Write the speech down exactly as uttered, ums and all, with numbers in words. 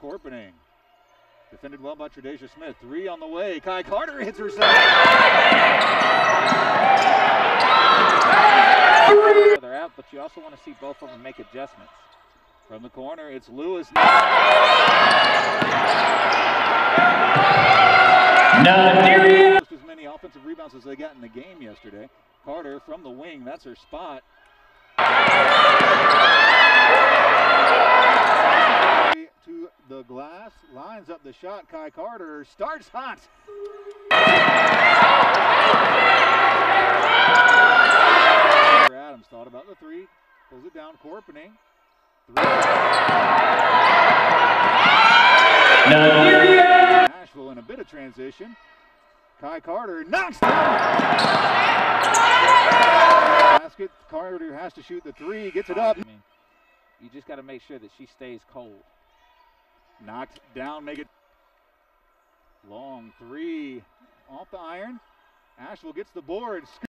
Corpening. Defended well by Tredacia Smith. Three on the way. Kai Carter hits herself. They're out, but you also want to see both of them make adjustments. From the corner, it's Lewis. Just as many offensive rebounds as they got in the game yesterday. Carter from the wing, that's her spot. To the glass, lines up the shot. Kai Carter starts hot. Adams thought about the three, pulls it down, Corpening. Nashville in a bit of transition. Kai Carter knocks down. Basket. Carter has to shoot the three, gets it up. I mean, you just got to make sure that she stays cold. Knocked down, make it long three off the iron. Asheville gets the board.